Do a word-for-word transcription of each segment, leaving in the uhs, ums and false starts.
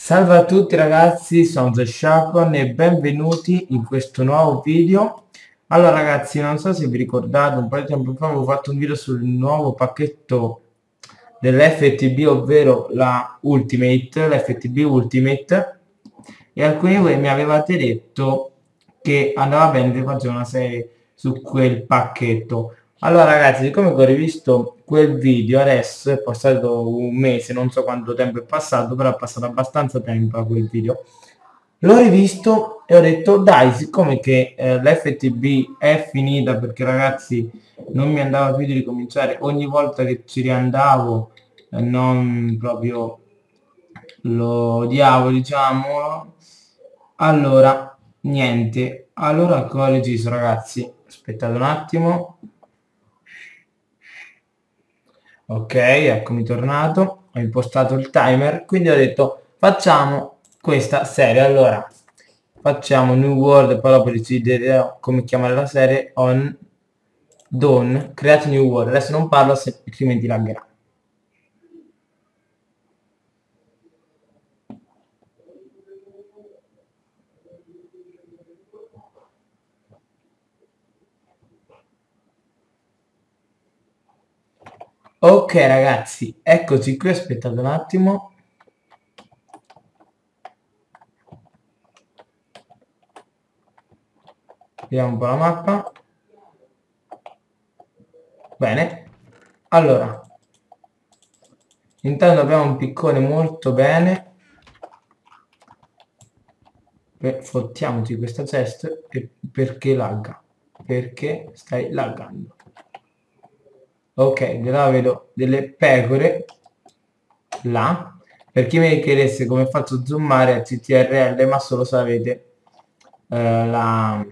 Salve a tutti ragazzi, sono The Shakon e benvenuti in questo nuovo video. Allora ragazzi, non so se vi ricordate, un po' di tempo fa avevo fatto un video sul nuovo pacchetto dell'F T B, ovvero la Ultimate, l'F T B Ultimate, e alcuni di voi mi avevate detto che andava bene se facevo una serie su quel pacchetto. Allora ragazzi, siccome ho rivisto quel video adesso, è passato un mese, non so quanto tempo è passato, però è passato abbastanza tempo a quel video. L'ho rivisto e ho detto dai, siccome che eh, l'F T B è finita, perché ragazzi non mi andava più di ricominciare, ogni volta che ci riandavo eh, non proprio lo odiavo, diciamo. Allora niente, allora cosa ho deciso ragazzi? Aspettate un attimo. Ok, eccomi tornato, ho impostato il timer, quindi ho detto facciamo questa serie. Allora facciamo New World, poi dopo deciderò come chiamare la serie. On Done, create New World. Adesso non parlo, se, altrimenti laggerà. Ok ragazzi, eccoci qui, aspettate un attimo. Vediamo un po' la mappa. Bene, allora intanto abbiamo un piccone molto bene. Fottiamoci questa chest e perché lagga? Perché stai laggando? Ok, là vedo delle pecore là. Per chi mi chiedesse come faccio a zoomare a C T R L, ma solo se avete eh, la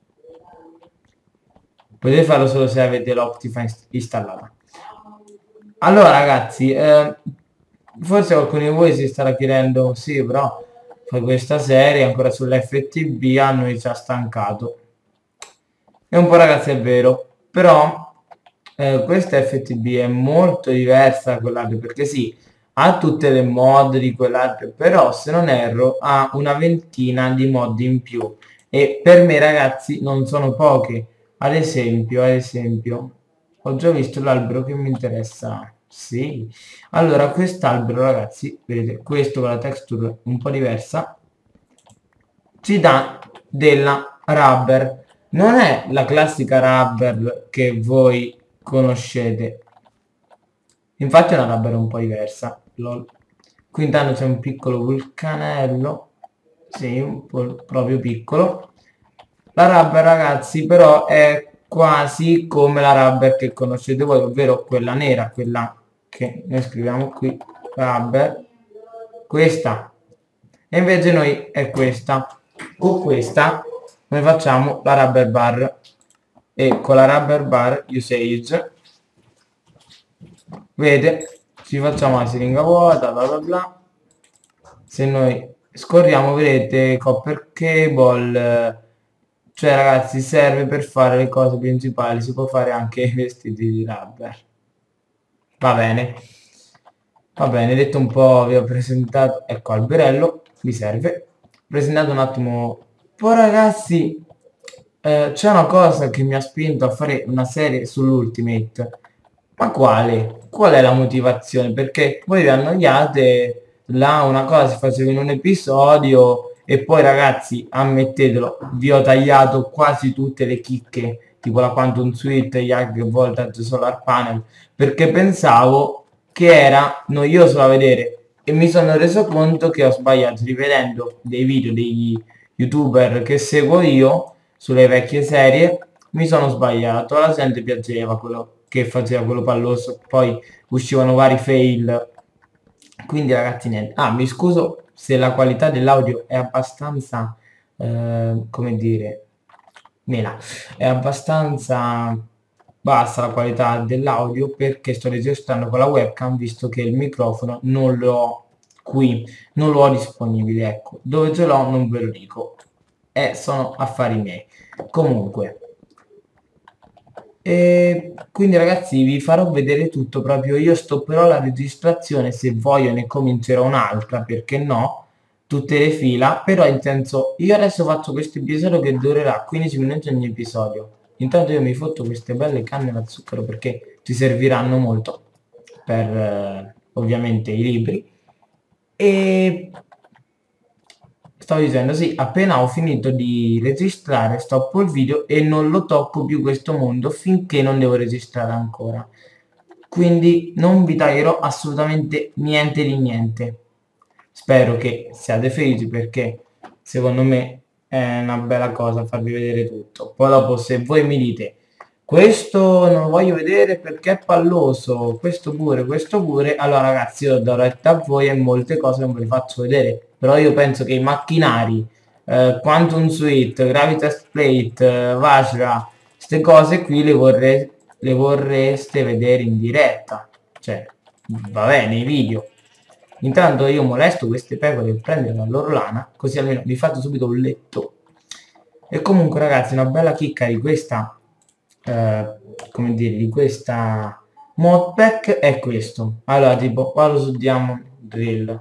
potete farlo solo se avete l'Optifine installata. Allora ragazzi, eh, forse qualcuno di voi si starà chiedendo sì, però fai questa serie ancora sull'F T B, a noi ci ha stancato. E un po' ragazzi è vero, però eh, questa F T B è molto diversa da quell'altro, perché sì, ha tutte le mod di quell'altro, però se non erro ha una ventina di mod in più, e per me ragazzi non sono poche. Ad esempio, ad esempio, ho già visto l'albero che mi interessa. Sì, allora quest'albero ragazzi, vedete, questo con la texture un po' diversa, ci dà della rubber. Non è la classica rubber che voi conoscete, infatti è una rubber un po' diversa. Lol. Qui intanto c'è un piccolo vulcanello, sì, un po' proprio piccolo. La rubber ragazzi però è quasi come la rubber che conoscete voi, ovvero quella nera, quella che noi scriviamo qui, rubber, questa, e invece noi è questa. Con questa noi facciamo la rubber bar, e con la rubber bar usage, vede, ci facciamo la siringa vuota, bla bla bla. Se noi scorriamo vedete copper cable, cioè ragazzi serve per fare le cose principali, si può fare anche i vestiti di rubber. Va bene, va bene, detto un po', vi ho presentato, ecco alberello, mi serve. Presentato un attimo, poi ragazzi eh, c'è una cosa che mi ha spinto a fare una serie sull'Ultimate. Ma quale? Qual è la motivazione? Perché voi vi annoiate, là una cosa si faceva in un episodio e poi ragazzi, ammettetelo, vi ho tagliato quasi tutte le chicche, tipo la Quantum Suite, Yag Voltage Solar Panel, perché pensavo che era noioso da vedere e mi sono reso conto che ho sbagliato rivedendo dei video degli youtuber che seguo io sulle vecchie serie. Mi sono sbagliato, alla gente piaceva quello che faceva quello palloso, poi uscivano vari fail, quindi ragazzi niente. Ah, mi scuso se la qualità dell'audio è abbastanza eh, come dire, mela, è abbastanza bassa la qualità dell'audio, perché sto registrando con la webcam, visto che il microfono non l'ho qui, non lo ho disponibile, ecco, dove ce l'ho non ve lo dico, e sono affari miei. Comunque, e quindi ragazzi vi farò vedere tutto, proprio io stopperò la registrazione, se voglio ne comincerò un'altra, perché no, tutte le fila, però in senso, io adesso faccio questo episodio che durerà quindici minuti ogni episodio. Intanto io mi fotto queste belle canne da zucchero perché ci serviranno molto per eh, ovviamente i libri. E stavo dicendo, sì, appena ho finito di registrare, stoppo il video e non lo tocco più questo mondo finché non devo registrare ancora. Quindi non vi taglierò assolutamente niente di niente. Spero che siate felici perché secondo me è una bella cosa farvi vedere tutto. Poi dopo se voi mi dite questo non lo voglio vedere perché è palloso, questo pure, questo pure, allora ragazzi io do retta a voi e molte cose non ve le faccio vedere. Però io penso che i macchinari, eh, Quantum Suite, Gravitas Plate, eh, Vajra, queste cose qui le, vorrei, le vorreste vedere in diretta. Cioè, va bene, i video. Intanto io molesto queste pecore e prendo la loro lana, così almeno mi fate subito un letto. E comunque ragazzi, una bella chicca di questa, eh, come dire, di questa modpack è questo. Allora, tipo, vado su Diamond Drill.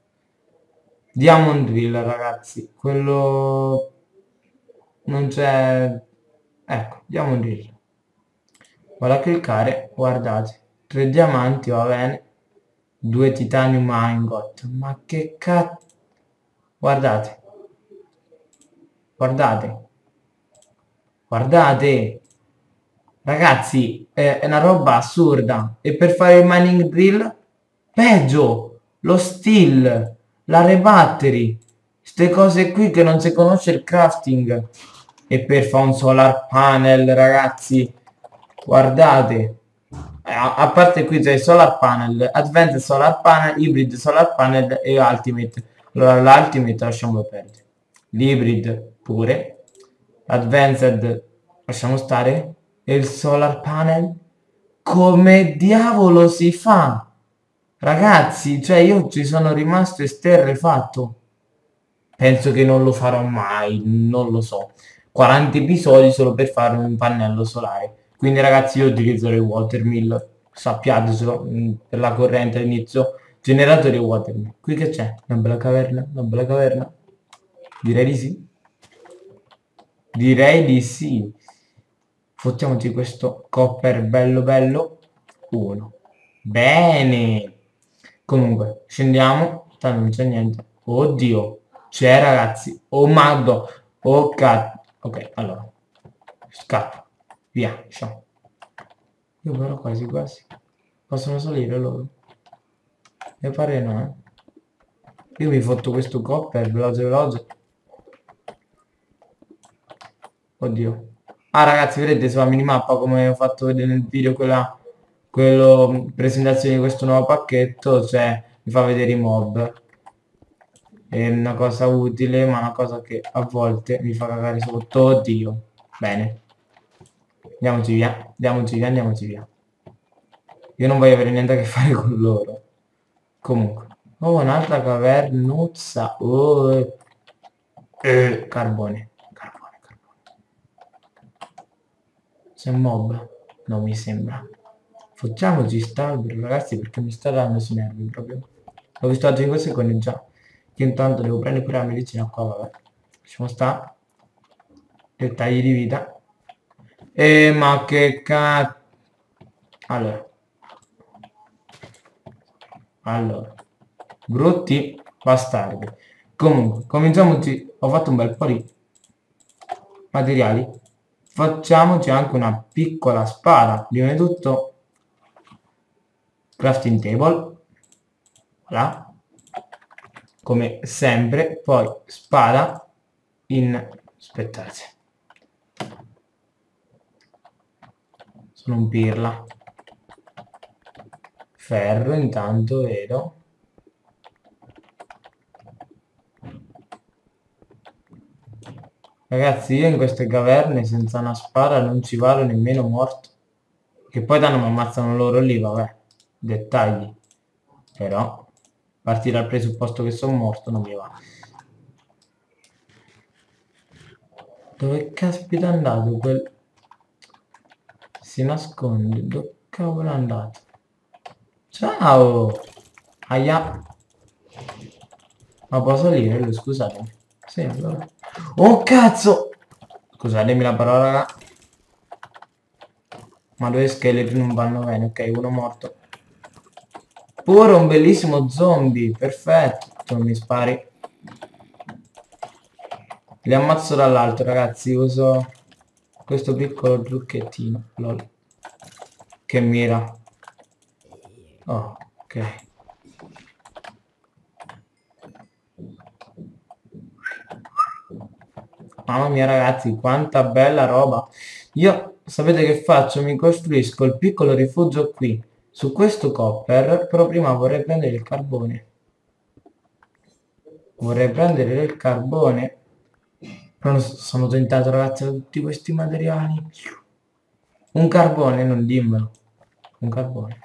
Diamond Drill, ragazzi, quello non c'è... Ecco, Diamond Drill. Vado a cliccare, guardate, tre diamanti, va bene, due titanium ingot, ma che cazzo, guardate, guardate, guardate, ragazzi, è, è una roba assurda, e per fare il mining drill, peggio, lo steel, la rebattery, queste cose qui che non si conosce il crafting, e per fare un solar panel, ragazzi, guardate, a, a parte qui c'è il solar panel, advanced solar panel, hybrid solar panel e ultimate. Allora l'ultimate lasciamo perdere, l'hybrid pure, advanced lasciamo stare, e il solar panel come diavolo si fa, ragazzi? Cioè io ci sono rimasto esterrefatto, penso che non lo farò mai, non lo so, quaranta episodi solo per fare un pannello solare. Quindi ragazzi io utilizzerò il watermill, sappiatelo, mh, per la corrente all'inizio, generatore watermill. Qui che c'è? Una bella caverna, una bella caverna. Direi di sì. Direi di sì. Fottiamoci questo copper bello bello. Uno. Bene. Comunque, scendiamo. Tanto non c'è niente. Oddio. C'è ragazzi. Oh maddo. Oh cazzo. Ok, allora. Scappo. Via. Ciao. Io però quasi quasi. Possono salire loro? Mi pare no, eh. Io mi fotto questo copper veloce veloce. Oddio. Ah ragazzi, vedete sulla minimappa come ho fatto vedere nel video quella quello presentazione di questo nuovo pacchetto, cioè mi fa vedere i mob. È una cosa utile, ma una cosa che a volte mi fa cagare sotto. Oddio. Bene. Andiamoci via, andiamoci via, andiamoci via. Io non voglio avere niente a che fare con loro. Comunque. Oh, un'altra cavernuzza. Oh. Eh, carbone. Carbone, carbone. C'è un mob? Non mi sembra. Facciamoci st'albero, ragazzi, perché mi sta dando sui nervi proprio. L'ho visto a cinque secondi già. Che intanto devo prendere pure la medicina qua, vabbè. Lasciamo sta. Dettagli di vita. E ma che cazzo. Allora. Allora. Brutti bastardi. Comunque, cominciamoci. Ho fatto un bel po' di materiali. Facciamoci anche una piccola spada. Prima di tutto crafting table. Voilà. Come sempre. Poi spada in... aspettate. Sono un pirla. Ferro intanto vedo. Ragazzi, io in queste caverne senza una spada non ci vado nemmeno morto. Che poi danno mi ammazzano loro lì, vabbè. Dettagli. Però partire dal presupposto che sono morto non mi va. Dove caspita è andato quel... Si nasconde. Dove cavolo è andato? Ciao! Aia! Ma può salire lui, scusatemi. Sì, allora. Oh cazzo! Scusatemi la parola, raga. Ma due scheletri non vanno bene, ok, uno morto. Pure un bellissimo zombie, perfetto, mi spari. Li ammazzo dall'alto, ragazzi, uso questo piccolo trucchettino, lol, che mira. Oh, ok. Mamma mia ragazzi, quanta bella roba. Io, sapete che faccio? Mi costruisco il piccolo rifugio qui, su questo copper, però prima vorrei prendere il carbone. Vorrei prendere del carbone. Però non so- sono tentato ragazzi da tutti questi materiali. Un carbone, non dimmelo. Un carbone.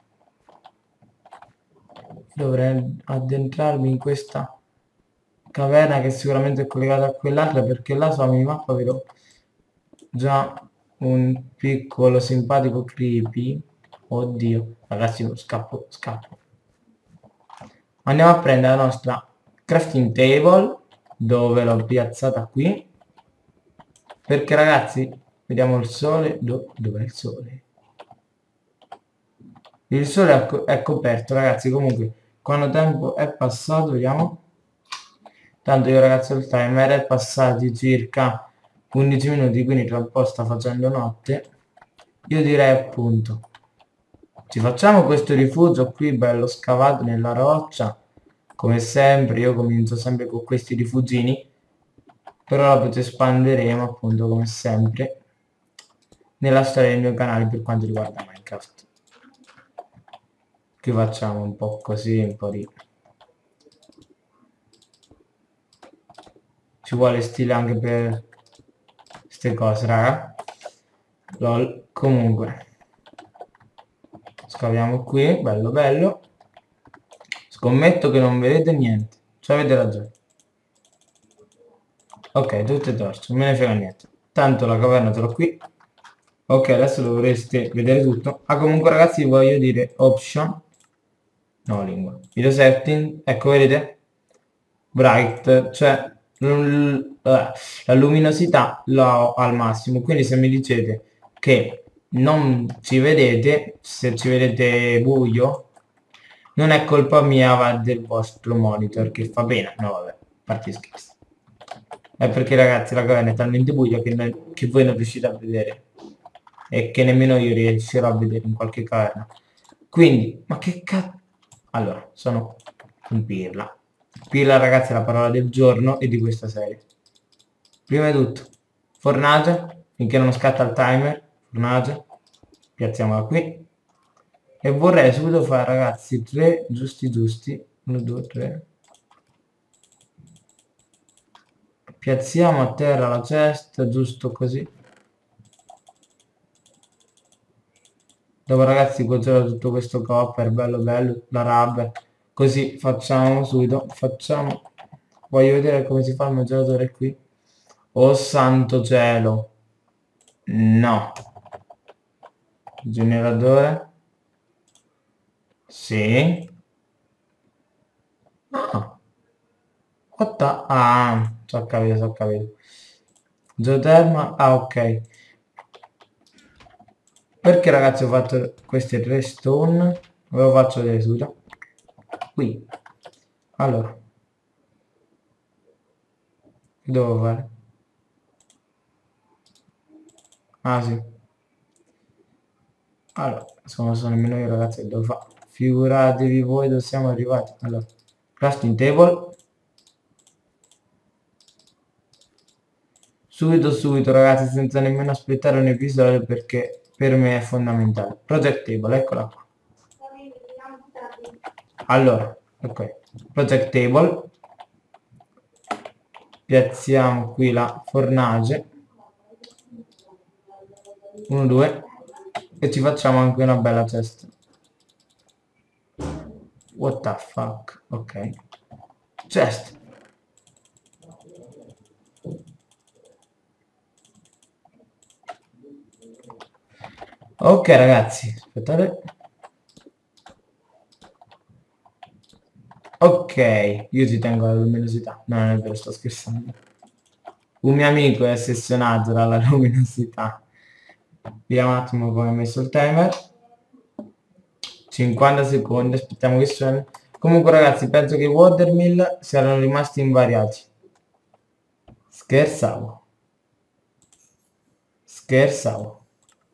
Dovrei addentrarmi in questa caverna che sicuramente è collegata a quell'altra perché là sulla minimappa vedo già un piccolo simpatico creepy. Oddio, ragazzi, lo scappo, scappo. Andiamo a prendere la nostra crafting table dove l'ho piazzata qui perché ragazzi vediamo il sole. Do dov'è il sole? Il sole è, co è coperto ragazzi, comunque quando tempo è passato vediamo. Tanto io ragazzi il timer è passati circa undici minuti, quindi tra un po' sta facendo notte. Io direi appunto ci facciamo questo rifugio qui bello scavato nella roccia. Come sempre io comincio sempre con questi rifugini, però poi espanderemo appunto come sempre nella storia del mio canale per quanto riguarda Minecraft. Qui facciamo un po' così, un po' di... Ci vuole stile anche per queste cose, raga. Lol. Comunque. Scaviamo qui, bello bello. Scommetto che non vedete niente. Cioè avete ragione. Ok, tutte torce, non me ne frega niente. Tanto la caverna ce l'ho qui. Ok, adesso dovreste vedere tutto. Ah, comunque ragazzi, voglio dire option. No, lingua. Video setting. Ecco, vedete? Bright, cioè la luminosità l'ho al massimo. Quindi se mi dicete che non ci vedete, se ci vedete buio, non è colpa mia, ma del vostro monitor che fa bene. No, vabbè, a parte scherzi. È perché ragazzi la caverna è talmente buia che, noi, che voi non riuscite a vedere e che nemmeno io riuscirò a vedere in qualche caverna. Quindi, ma che cazzo... Allora, sono un pirla. Pirla ragazzi è la parola del giorno e di questa serie. Prima di tutto, fornace, finché non scatta il timer, fornace, piazziamola qui. E vorrei subito fare ragazzi tre giusti giusti, uno, due, tre. Piazziamo a terra la cesta, giusto così. Dopo ragazzi cuocerò tutto questo copper, bello bello, la rabbia. Così facciamo subito, facciamo... Voglio vedere come si fa il mangiatore qui. Oh santo cielo. No. Generatore. Sì. Ah. What the... Ah, so capito, so capito. Geoterma. Ah, ok. Perché ragazzi ho fatto queste tre stone? Ve lo faccio vedere subito. Qui. Allora. Che devo fare? Ah sì. Allora, sono, sono nemmeno io ragazzi che devo fare. Figuratevi voi dove siamo arrivati. Allora, crafting table. Subito subito ragazzi, senza nemmeno aspettare un episodio perché per me è fondamentale. Project table, eccola qua. Allora, ok. Project table. Piazziamo qui la fornace. uno, due. E ci facciamo anche una bella cesta. What the fuck? Ok. Chest. Ok ragazzi, aspettate. Ok, Ok, io ti tengo la luminosità. No, non è vero, sto scherzando. Un mio amico è ossessionato dalla luminosità. Vediamo un attimo come ho messo il timer. cinquanta secondi, aspettiamo che suoni. Comunque ragazzi, penso che i watermill siano rimasti invariati. Scherzavo. Scherzavo.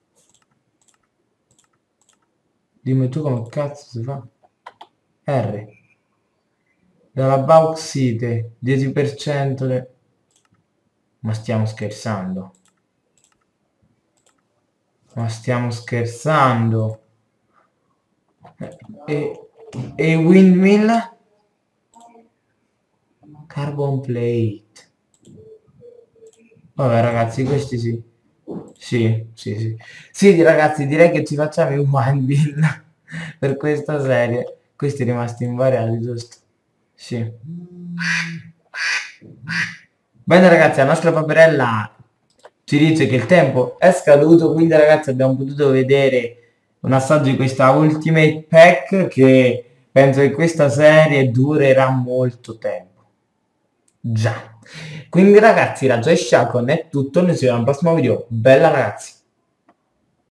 Dimmi tu come cazzo si fa. R. Dalla bauxite, dieci per cento. De... Ma stiamo scherzando. Ma stiamo scherzando. E, e windmill? Carbon plate. Vabbè ragazzi, questi sì. Sì, sì, sì. Sì, ragazzi, direi che ci facciamo i windmill per questa serie. Questi rimasti invariati, giusto? Sì. Bene ragazzi, la nostra paperella ci dice che il tempo è scaduto, quindi ragazzi abbiamo potuto vedere un assaggio di questa Ultimate Pack che penso che questa serie durerà molto tempo. Già. Quindi ragazzi, la Joy Shacon è tutto, noi ci vediamo al prossimo video. Bella ragazzi!